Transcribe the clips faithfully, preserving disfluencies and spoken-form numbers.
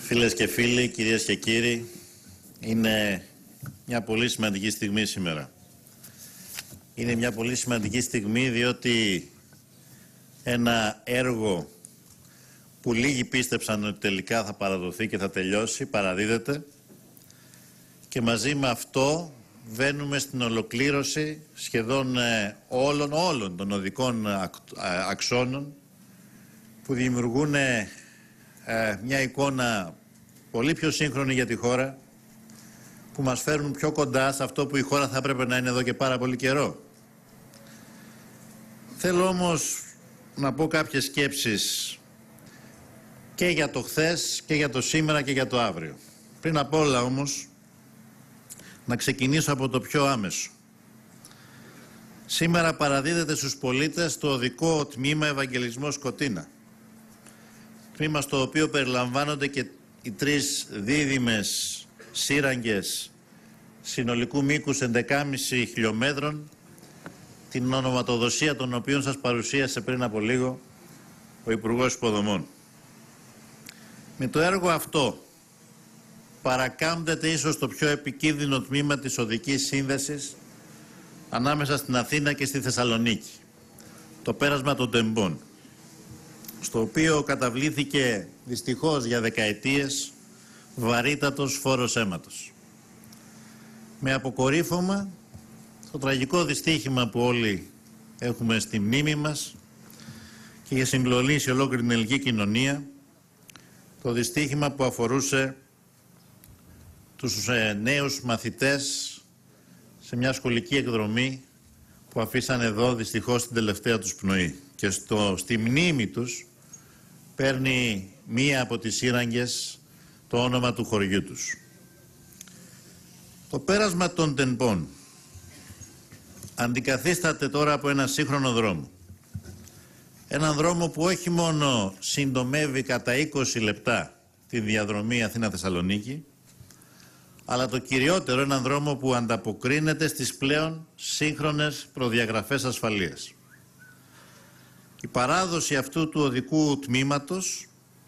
Φίλες και φίλοι, κυρίες και κύριοι, είναι μια πολύ σημαντική στιγμή σήμερα. Είναι μια πολύ σημαντική στιγμή διότι ένα έργο που λίγοι πίστεψαν ότι τελικά θα παραδοθεί και θα τελειώσει, παραδίδεται και μαζί με αυτό βαίνουμε στην ολοκλήρωση σχεδόν όλων, όλων των οδικών αξώνων που δημιουργούν ε, μια εικόνα πολύ πιο σύγχρονη για τη χώρα, που μας φέρνουν πιο κοντά σε αυτό που η χώρα θα έπρεπε να είναι εδώ και πάρα πολύ καιρό. Θέλω όμως να πω κάποιες σκέψεις και για το χθες και για το σήμερα και για το αύριο. Πριν απ' όλα όμως να ξεκινήσω από το πιο άμεσο. Σήμερα παραδίδεται στους πολίτες το οδικό τμήμα Ευαγγελισμός Σκοτίνα. Τμήμα στο οποίο περιλαμβάνονται και οι τρεις δίδυμες σύραγγες συνολικού μήκους έντεκα κόμμα πέντε χιλιόμετρων, την ονοματοδοσία των οποίων σας παρουσίασε πριν από λίγο ο Υπουργός Υποδομών. Με το έργο αυτό παρακάμπτεται ίσως το πιο επικίνδυνο τμήμα της οδικής σύνδεσης ανάμεσα στην Αθήνα και στη Θεσσαλονίκη, το πέρασμα των Τεμπών, στο οποίο καταβλήθηκε δυστυχώς για δεκαετίες βαρύτατος φόρος αίματος. Με αποκορύφωμα το τραγικό δυστύχημα που όλοι έχουμε στη μνήμη μας και για συγκλονίσει ολόκληρη την ελληνική κοινωνία, το δυστύχημα που αφορούσε τους ε, νέους μαθητές σε μια σχολική εκδρομή που αφήσαν εδώ δυστυχώς την τελευταία τους πνοή. Και στο, στη μνήμη τους παίρνει μία από τις σύραγγες το όνομα του χωριού τους. Το πέρασμα των Τεμπών αντικαθίσταται τώρα από ένα σύγχρονο δρόμο. Έναν δρόμο που όχι μόνο συντομεύει κατά είκοσι λεπτά τη διαδρομή Αθήνα-Θεσσαλονίκη, αλλά το κυριότερο, έναν δρόμο που ανταποκρίνεται στις πλέον σύγχρονες προδιαγραφές ασφαλείας. Η παράδοση αυτού του οδικού τμήματος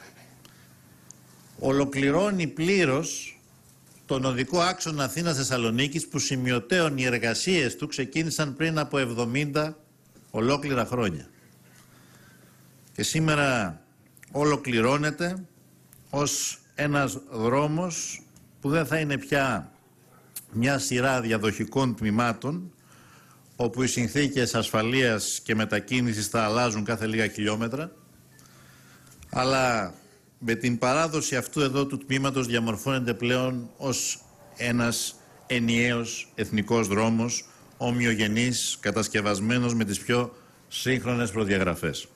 ολοκληρώνει πλήρως τον οδικό άξονα Αθήνας-Θεσσαλονίκης, που σημειωτέων οι εργασίες του ξεκίνησαν πριν από εβδομήντα ολόκληρα χρόνια. Και σήμερα ολοκληρώνεται ως ένας δρόμος που δεν θα είναι πια μια σειρά διαδοχικών τμήματων, όπου οι συνθήκες ασφαλείας και μετακίνησης θα αλλάζουν κάθε λίγα χιλιόμετρα, αλλά με την παράδοση αυτού εδώ του τμήματος διαμορφώνεται πλέον ως ένας ενιαίος εθνικός δρόμος, ομοιογενής, κατασκευασμένος με τις πιο σύγχρονες προδιαγραφές.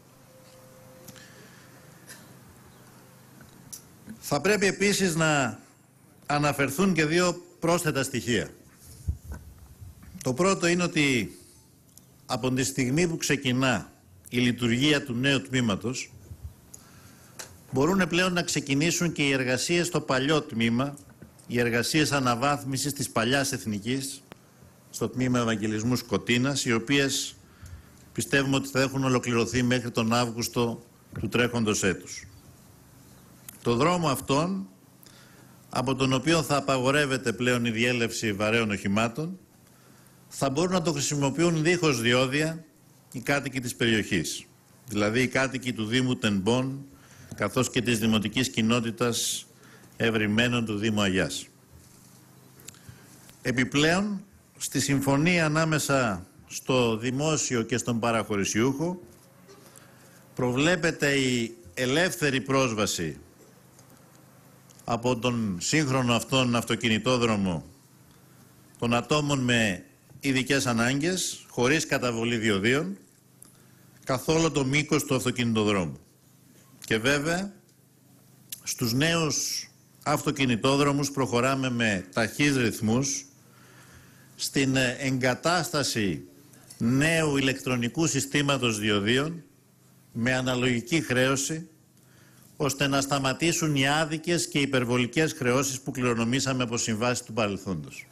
Θα πρέπει επίσης να αναφερθούν και δύο πρόσθετα στοιχεία. Το πρώτο είναι ότι από τη στιγμή που ξεκινά η λειτουργία του νέου τμήματος, μπορούν πλέον να ξεκινήσουν και οι εργασίες στο παλιό τμήμα, οι εργασίες αναβάθμισης της παλιάς εθνικής, στο τμήμα Ευαγγελισμού Σκοτίνας, οι οποίες πιστεύουμε ότι θα έχουν ολοκληρωθεί μέχρι τον Αύγουστο του τρέχοντος έτους. Το δρόμο αυτόν, από τον οποίο θα απαγορεύεται πλέον η διέλευση βαρέων οχημάτων, θα μπορούν να το χρησιμοποιούν δίχως διόδια οι κάτοικοι της περιοχής, δηλαδή οι κάτοικοι του Δήμου Τεμπών, καθώς και της Δημοτικής Κοινότητας Ευρυμένων του Δήμου Αγιάς. Επιπλέον, στη συμφωνία ανάμεσα στο δημόσιο και στον παραχωρησιούχο προβλέπεται η ελεύθερη πρόσβαση από τον σύγχρονο αυτόν αυτοκινητόδρομο των ατόμων με ειδικές ανάγκες, χωρίς καταβολή διοδίων, καθ' όλο το μήκος του αυτοκινητοδρόμου. Και βέβαια, στους νέους αυτοκινητόδρομους προχωράμε με ταχύς ρυθμούς στην εγκατάσταση νέου ηλεκτρονικού συστήματος διοδίων με αναλογική χρέωση, ώστε να σταματήσουν οι άδικες και υπερβολικές χρεώσεις που κληρονομήσαμε από συμβάσεις του παρελθόντος.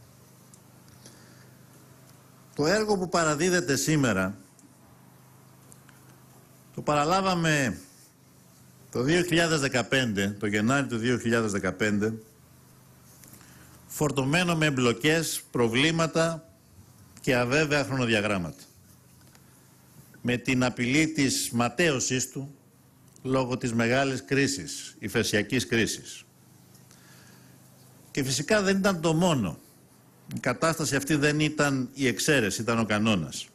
Το έργο που παραδίδεται σήμερα το παραλάβαμε Το δύο χιλιάδες δεκαπέντε, το Γενάρη του δύο χιλιάδες δεκαπέντε, φορτωμένο με εμπλοκές, προβλήματα και αβέβαια χρονοδιαγράμματα. Με την απειλή της ματαίωσής του λόγω της μεγάλης κρίσης, υφεσιακής κρίσης. Και φυσικά δεν ήταν το μόνο. Η κατάσταση αυτή δεν ήταν η εξαίρεση, ήταν ο κανόνας.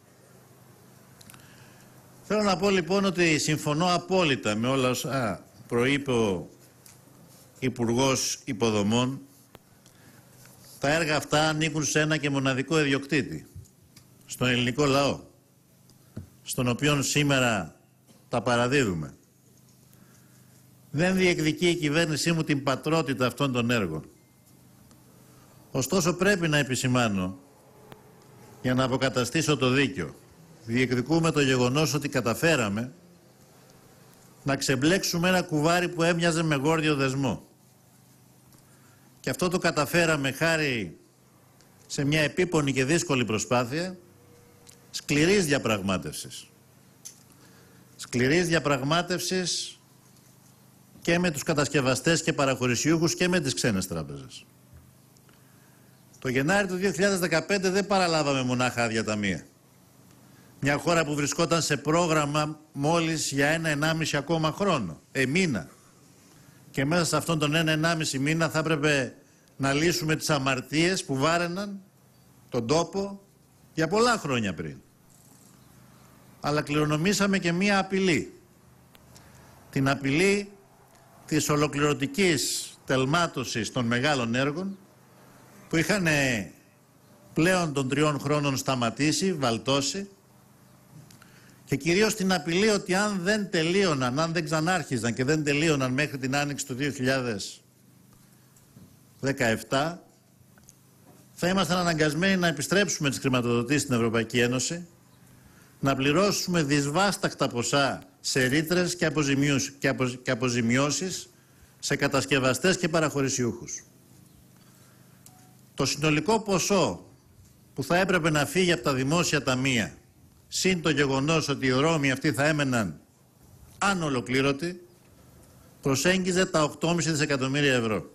Θέλω να πω λοιπόν ότι συμφωνώ απόλυτα με όλα όσα προείπε ο Υπουργός Υποδομών. Τα έργα αυτά ανήκουν σε ένα και μοναδικό ιδιοκτήτη, στον ελληνικό λαό, στον οποίο σήμερα τα παραδίδουμε. Δεν διεκδικεί η κυβέρνησή μου την πατρότητα αυτών των έργων. Ωστόσο πρέπει να επισημάνω, για να αποκαταστήσω το δίκιο, διεκδικούμε το γεγονός ότι καταφέραμε να ξεμπλέξουμε ένα κουβάρι που έμοιαζε με γόρδιο δεσμό. Και αυτό το καταφέραμε χάρη σε μια επίπονη και δύσκολη προσπάθεια σκληρής διαπραγμάτευσης. Σκληρής διαπραγμάτευσης και με τους κατασκευαστές και παραχωρησιούχους και με τις ξένες τράπεζες. Το Γενάρη του δύο χιλιάδες δεκαπέντε δεν παραλάβαμε μονάχα άδεια ταμεία. Μια χώρα που βρισκόταν σε πρόγραμμα μόλις για ένα ενάμιση ακόμα χρόνο, ε, μήνα. Και μέσα σε αυτόν τον ένα ενάμιση μήνα θα έπρεπε να λύσουμε τις αμαρτίες που βάραιναν τον τόπο για πολλά χρόνια πριν. Αλλά κληρονομήσαμε και μία απειλή. Την απειλή της ολοκληρωτικής τελμάτωσης των μεγάλων έργων που είχαν πλέον των τριών χρόνων σταματήσει, βαλτώσει, και κυρίως την απειλή ότι αν δεν τελείωναν, αν δεν ξανάρχιζαν και δεν τελείωναν μέχρι την άνοιξη του δύο χιλιάδες δεκαεπτά, θα ήμασταν αναγκασμένοι να επιστρέψουμε τις χρηματοδοτήσεις στην Ευρωπαϊκή Ένωση, να πληρώσουμε δυσβάστακτα ποσά σε ρήτρες και, και, απο, και αποζημιώσεις σε κατασκευαστές και παραχωρησιούχους. Το συνολικό ποσό που θα έπρεπε να φύγει από τα δημόσια ταμεία, συν το γεγονός ότι οι δρόμοι αυτοί θα έμεναν ανολοκλήρωτοι, προσέγγιζε τα οκτώ κόμμα πέντε δισεκατομμύρια ευρώ.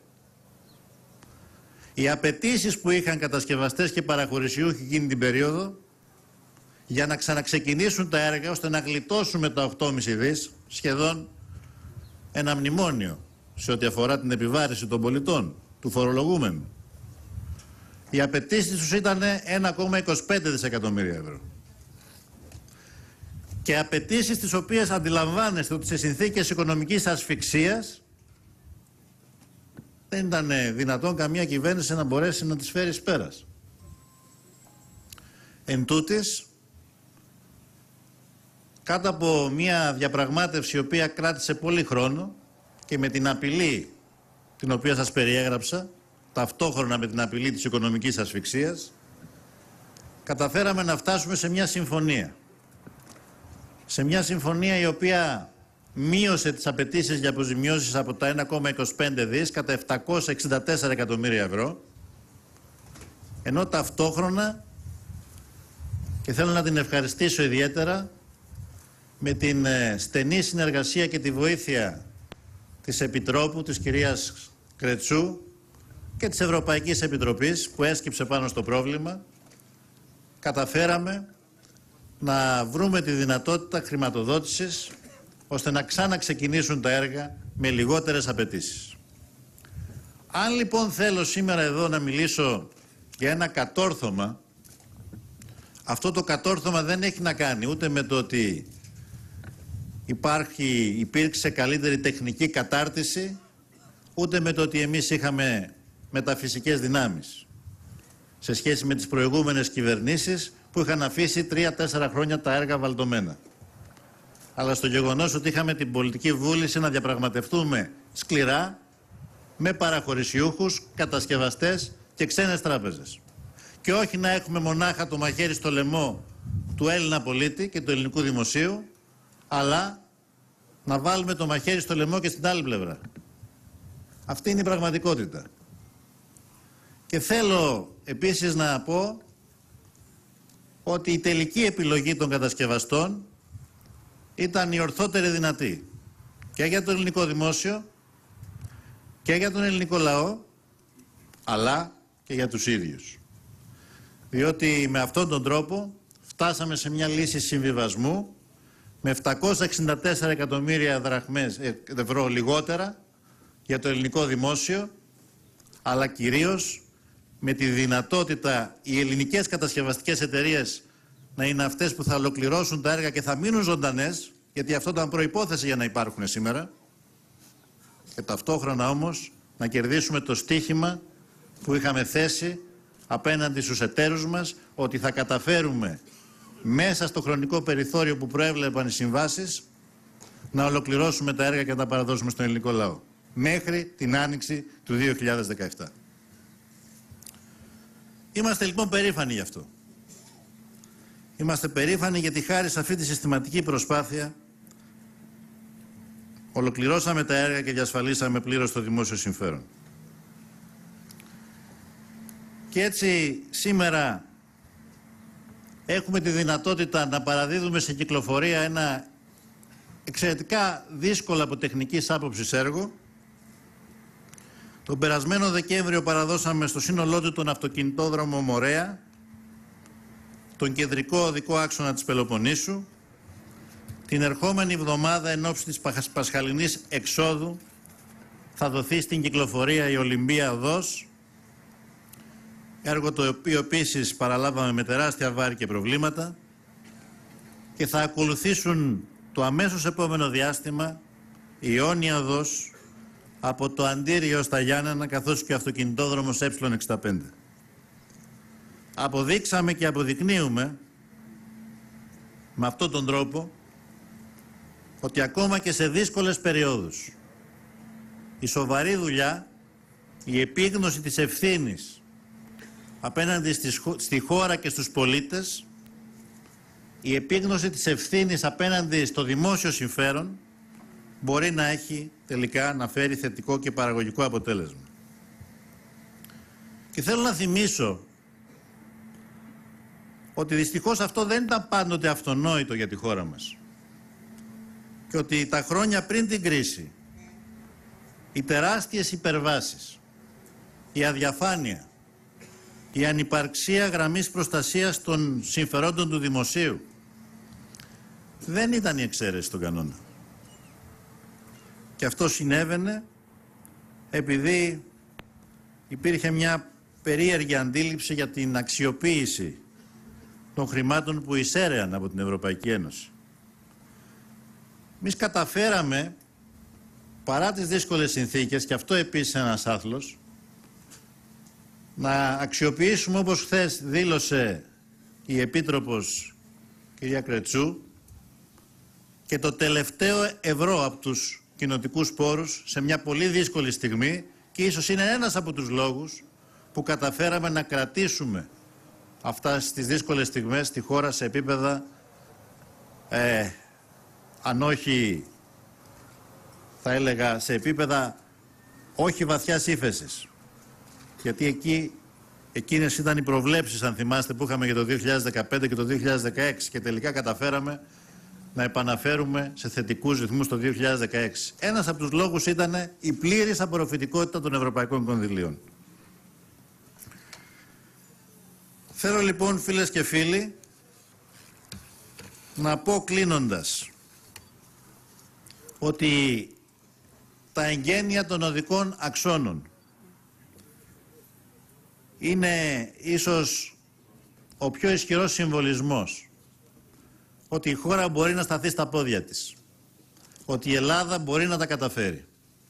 Οι απαιτήσεις που είχαν κατασκευαστές και παραχωρησιούχοι εκείνη την περίοδο για να ξαναξεκινήσουν τα έργα ώστε να γλιτώσουμε τα οκτώ κόμμα πέντε δις, σχεδόν ένα μνημόνιο σε ό,τι αφορά την επιβάρηση των πολιτών, του φορολογούμενου. Οι απαιτήσεις τους ήταν ένα κόμμα είκοσι πέντε δισεκατομμύρια ευρώ. Και απαιτήσεις τις οποίες αντιλαμβάνεστε ότι σε συνθήκες οικονομικής ασφυξίας δεν ήταν δυνατόν καμία κυβέρνηση να μπορέσει να τις φέρει εις πέρας. Εν τούτης, κάτω από μια διαπραγμάτευση η οποία κράτησε πολύ χρόνο και με την απειλή την οποία σας περιέγραψα, ταυτόχρονα με την απειλή της οικονομικής ασφυξίας, καταφέραμε να φτάσουμε σε μια συμφωνία. Σε μια συμφωνία η οποία μείωσε τις απαιτήσεις για αποζημιώσεις από τα ένα κόμμα είκοσι πέντε δις κατά επτακόσια εξήντα τέσσερα εκατομμύρια ευρώ, ενώ ταυτόχρονα, και θέλω να την ευχαριστήσω ιδιαίτερα, με την στενή συνεργασία και τη βοήθεια της Επιτρόπου, της κυρίας Κρετσού, και της Ευρωπαϊκής Επιτροπής που έσκυψε πάνω στο πρόβλημα, καταφέραμε να βρούμε τη δυνατότητα χρηματοδότησης ώστε να ξαναξεκινήσουν τα έργα με λιγότερες απαιτήσεις. Αν λοιπόν θέλω σήμερα εδώ να μιλήσω για ένα κατόρθωμα, αυτό το κατόρθωμα δεν έχει να κάνει ούτε με το ότι υπάρχει, υπήρξε καλύτερη τεχνική κατάρτιση, ούτε με το ότι εμείς είχαμε μεταφυσικές δυνάμεις σε σχέση με τις προηγούμενες κυβερνήσεις που είχαν αφήσει τρία-τέσσερα χρόνια τα έργα βαλτωμένα. Αλλά στο γεγονός ότι είχαμε την πολιτική βούληση να διαπραγματευτούμε σκληρά με παραχωρησιούχους, κατασκευαστές και ξένες τράπεζες. Και όχι να έχουμε μονάχα το μαχαίρι στο λαιμό του Έλληνα πολίτη και του ελληνικού δημοσίου, αλλά να βάλουμε το μαχαίρι στο λαιμό και στην άλλη πλευρά. Αυτή είναι η πραγματικότητα. Και θέλω επίσης να πω ότι η τελική επιλογή των κατασκευαστών ήταν η ορθότερη δυνατή. και για το ελληνικό δημόσιο και για τον ελληνικό λαό, αλλά και για τους ίδιους. Διότι με αυτόν τον τρόπο φτάσαμε σε μια λύση συμβιβασμού με επτακόσια εξήντα τέσσερα εκατομμύρια δραχμές, ευρώ λιγότερα για το ελληνικό δημόσιο, αλλά κυρίως με τη δυνατότητα οι ελληνικές κατασκευαστικές εταιρείες να είναι αυτές που θα ολοκληρώσουν τα έργα και θα μείνουν ζωντανές, γιατί αυτό ήταν προϋπόθεση για να υπάρχουν σήμερα, και ταυτόχρονα όμως να κερδίσουμε το στίχημα που είχαμε θέσει απέναντι στους εταίρους μας, ότι θα καταφέρουμε μέσα στο χρονικό περιθώριο που προέβλεπαν οι συμβάσεις να ολοκληρώσουμε τα έργα και να τα παραδώσουμε στον ελληνικό λαό μέχρι την άνοιξη του δύο χιλιάδες δεκαεπτά. Είμαστε λοιπόν περήφανοι γι' αυτό. Είμαστε περήφανοι γιατί χάρη σε αυτή τη συστηματική προσπάθεια ολοκληρώσαμε τα έργα και διασφαλίσαμε πλήρως το δημόσιο συμφέρον. Και έτσι σήμερα έχουμε τη δυνατότητα να παραδίδουμε σε κυκλοφορία ένα εξαιρετικά δύσκολο από τεχνικής άποψης έργο. Τον περασμένο Δεκέμβριο παραδώσαμε στο σύνολό του τον αυτοκινητόδρομο Μορέα, τον κεντρικό οδικό άξονα της Πελοποννήσου. Την ερχόμενη εβδομάδα εν ώψη της Πασχαλινής εξόδου θα δοθεί στην κυκλοφορία η Ολυμπία Οδός, έργο το οποίο επίσης παραλάβαμε με τεράστια βάρη και προβλήματα, και θα ακολουθήσουν το αμέσως επόμενο διάστημα η Ιόνια Οδός από το Αντίριο ως τα Γιάννενα, καθώς και ο αυτοκινητόδρομος Ε εξήντα πέντε. Αποδείξαμε και αποδεικνύουμε με αυτόν τον τρόπο ότι ακόμα και σε δύσκολες περιόδους η σοβαρή δουλειά, η επίγνωση της ευθύνης απέναντι στη χώρα και στους πολίτες, η επίγνωση της ευθύνης απέναντι στο δημόσιο συμφέρον μπορεί να έχει τελικά να φέρει θετικό και παραγωγικό αποτέλεσμα. Και θέλω να θυμίσω ότι δυστυχώς αυτό δεν ήταν πάντοτε αυτονόητο για τη χώρα μας. Και ότι τα χρόνια πριν την κρίση, οι τεράστιες υπερβάσεις, η αδιαφάνεια, η ανυπαρξία γραμμής προστασίας των συμφερόντων του δημοσίου δεν ήταν η εξαίρεση στον κανόνα. Και αυτό συνέβαινε επειδή υπήρχε μια περίεργη αντίληψη για την αξιοποίηση των χρημάτων που εισέρεαν από την Ευρωπαϊκή Ένωση. Εμείς καταφέραμε, παρά τις δύσκολες συνθήκες, και αυτό επίσης ένας άθλος, να αξιοποιήσουμε, όπως χθες δήλωσε η Επίτροπος κυρία Κρετσού, και το τελευταίο ευρώ από τους κοινοτικούς πόρους σε μια πολύ δύσκολη στιγμή, και ίσως είναι ένας από τους λόγους που καταφέραμε να κρατήσουμε αυτά στις δύσκολες στιγμές στη χώρα σε επίπεδα, ε, αν όχι, θα έλεγα, σε επίπεδα όχι βαθιάς ύφεσης. Γιατί εκεί, εκείνες ήταν οι προβλέψεις, αν θυμάστε, που είχαμε για το δύο χιλιάδες δεκαπέντε και το δύο χιλιάδες δεκαέξι, και τελικά καταφέραμε να επαναφέρουμε σε θετικούς ρυθμούς το δύο χιλιάδες δεκαέξι. Ένας από τους λόγους ήταν η πλήρης απορροφητικότητα των ευρωπαϊκών κονδυλίων. Θέλω λοιπόν, φίλες και φίλοι, να πω κλείνοντας ότι τα εγγένεια των οδικών αξώνων είναι ίσως ο πιο ισχυρός συμβολισμός ότι η χώρα μπορεί να σταθεί στα πόδια της, ότι η Ελλάδα μπορεί να τα καταφέρει.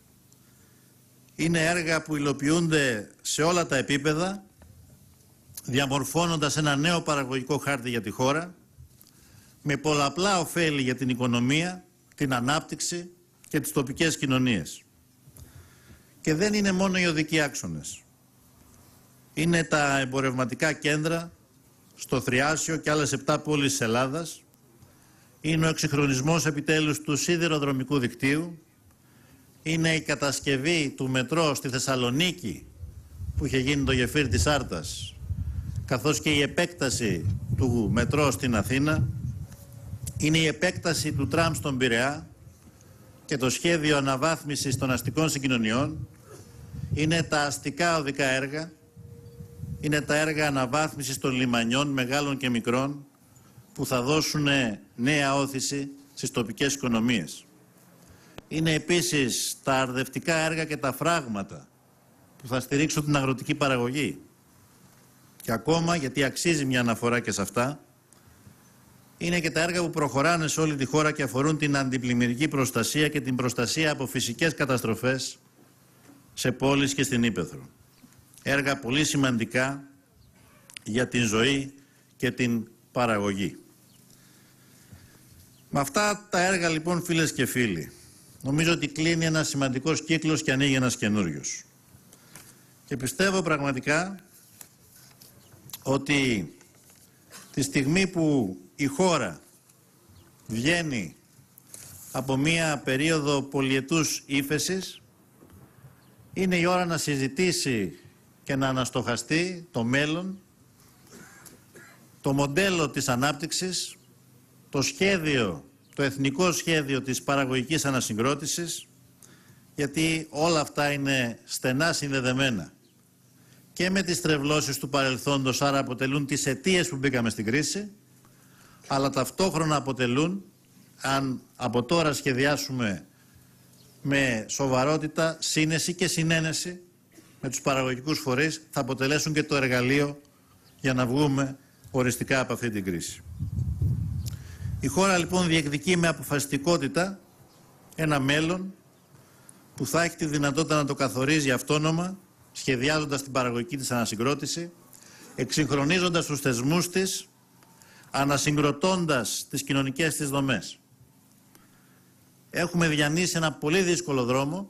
Είναι έργα που υλοποιούνται σε όλα τα επίπεδα, διαμορφώνοντας ένα νέο παραγωγικό χάρτη για τη χώρα, με πολλαπλά ωφέλη για την οικονομία, την ανάπτυξη και τις τοπικές κοινωνίες. Και δεν είναι μόνο οι οδικοί άξονες. Είναι τα εμπορευματικά κέντρα στο Θριάσιο και άλλες επτά πόλεις της Ελλάδας. Είναι ο εξυγχρονισμός επιτέλους του σιδηροδρομικού δικτύου. Είναι η κατασκευή του μετρό στη Θεσσαλονίκη που είχε γίνει το γεφύρι της Άρτας, καθώς και η επέκταση του μετρό στην Αθήνα. Είναι η επέκταση του τραμ στον Πειραιά και το σχέδιο αναβάθμισης των αστικών συγκοινωνιών είναι τα αστικά οδικά έργα, είναι τα έργα αναβάθμισης των λιμανιών μεγάλων και μικρών που θα δώσουν νέα όθηση στις τοπικές οικονομίες. Είναι επίσης τα αρδευτικά έργα και τα φράγματα που θα στηρίξουν την αγροτική παραγωγή. Και ακόμα, γιατί αξίζει μια αναφορά και σε αυτά, είναι και τα έργα που προχωράνε σε όλη τη χώρα και αφορούν την αντιπλημμυρική προστασία και την προστασία από φυσικές καταστροφές σε πόλεις και στην Ύπαιθρο. Έργα πολύ σημαντικά για την ζωή και την παραγωγή. Με αυτά τα έργα λοιπόν, φίλες και φίλοι, νομίζω ότι κλείνει ένας σημαντικός κύκλος και ανοίγει ένας καινούριος. Και πιστεύω πραγματικά ότι τη στιγμή που η χώρα βγαίνει από μία περίοδο πολυετούς ύφεσης, είναι η ώρα να συζητήσει και να αναστοχαστεί το μέλλον, το μοντέλο της ανάπτυξης, το σχέδιο, το εθνικό σχέδιο της παραγωγικής ανασυγκρότησης, γιατί όλα αυτά είναι στενά συνδεδεμένα και με τις τρευλώσεις του παρελθόντος, άρα αποτελούν τις αιτίες που μπήκαμε στην κρίση, αλλά ταυτόχρονα αποτελούν, αν από τώρα σχεδιάσουμε με σοβαρότητα, σύνεση και συνένεση με τους παραγωγικούς φορείς, θα αποτελέσουν και το εργαλείο για να βγούμε οριστικά από αυτή την κρίση. Η χώρα λοιπόν διεκδικεί με αποφασιστικότητα ένα μέλλον που θα έχει τη δυνατότητα να το καθορίζει αυτόνομα, σχεδιάζοντας την παραγωγική της ανασυγκρότηση, εξυγχρονίζοντας τους θεσμούς της, ανασυγκροτώντας τις κοινωνικές της δομές. Έχουμε διανύσει ένα πολύ δύσκολο δρόμο.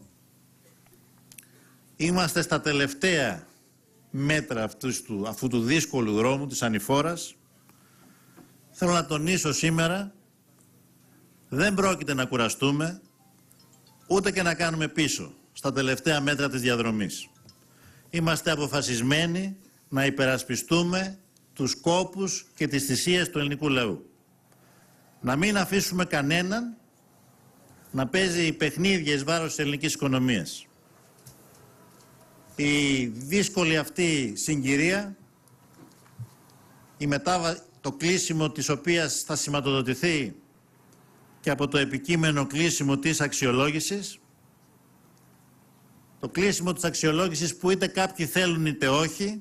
Είμαστε στα τελευταία μέτρα αυτού του, αυτού του δύσκολου δρόμου, της ανηφόρας. Θέλω να τονίσω σήμερα, δεν πρόκειται να κουραστούμε, ούτε και να κάνουμε πίσω στα τελευταία μέτρα της διαδρομής. Είμαστε αποφασισμένοι να υπερασπιστούμε τους κόπους και τις θυσίες του ελληνικού λαού. Να μην αφήσουμε κανέναν να παίζει παιχνίδια εις βάρος της ελληνικής οικονομίας. Η δύσκολη αυτή συγκυρία, η μετάβα, το κλείσιμο της οποίας θα σηματοδοτηθεί και από το επικείμενο κλείσιμο της αξιολόγησης, το κλείσιμο της αξιολόγησης που είτε κάποιοι θέλουν είτε όχι,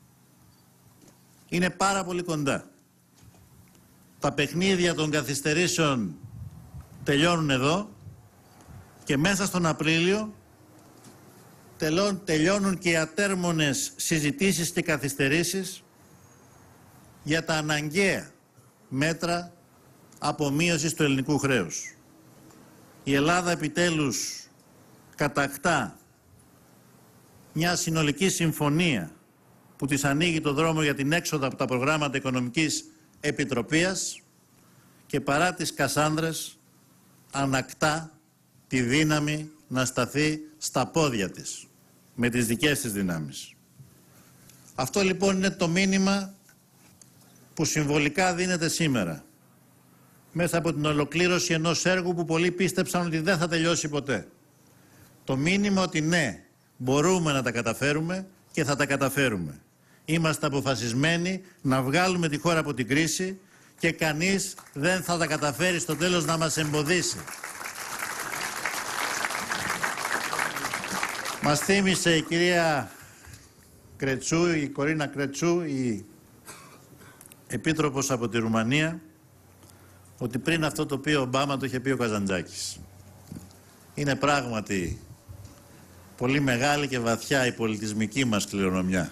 είναι πάρα πολύ κοντά. Τα παιχνίδια των καθυστερήσεων τελειώνουν εδώ και μέσα στον Απρίλιο τελειώνουν και οι ατέρμονες συζητήσεις και καθυστερήσεις για τα αναγκαία μέτρα απομείωσης του ελληνικού χρέους. Η Ελλάδα επιτέλους κατακτά μια συνολική συμφωνία που της ανοίγει το δρόμο για την έξοδο από τα προγράμματα οικονομικής επιτροπίας και παρά τις Κασάνδρες ανακτά τη δύναμη να σταθεί στα πόδια της με τις δικές της δυνάμεις. Αυτό λοιπόν είναι το μήνυμα που συμβολικά δίνεται σήμερα μέσα από την ολοκλήρωση ενός έργου που πολλοί πίστεψαν ότι δεν θα τελειώσει ποτέ. Το μήνυμα ότι ναι, μπορούμε να τα καταφέρουμε και θα τα καταφέρουμε. Είμαστε αποφασισμένοι να βγάλουμε τη χώρα από την κρίση και κανείς δεν θα τα καταφέρει στο τέλος να μας εμποδίσει. Μας θύμισε η κυρία Κρετσού, η Κορίνα Κρετσού, η επίτροπος από τη Ρουμανία, ότι πριν αυτό το πει ο Ομπάμα το είχε πει ο Καζαντζάκης. Είναι πράγματι πολύ μεγάλη και βαθιά η πολιτισμική μας κληρονομιά.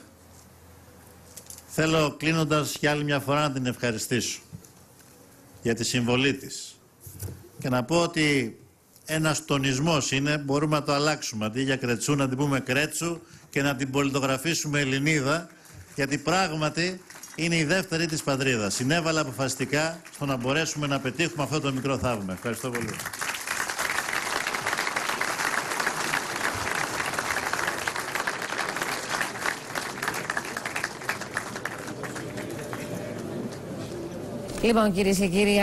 Θέλω κλείνοντας για άλλη μια φορά να την ευχαριστήσω για τη συμβολή της και να πω ότι ένας τονισμός είναι, μπορούμε να το αλλάξουμε, αντί για Κρετσού να την πούμε Κρέτσου και να την πολιτογραφήσουμε Ελληνίδα, γιατί πράγματι είναι η δεύτερη της πατρίδας. Συνέβαλε αποφασιστικά στο να μπορέσουμε να πετύχουμε αυτό το μικρό θαύμα. Ευχαριστώ πολύ. Λοιπόν, κυρίες και κύριοι.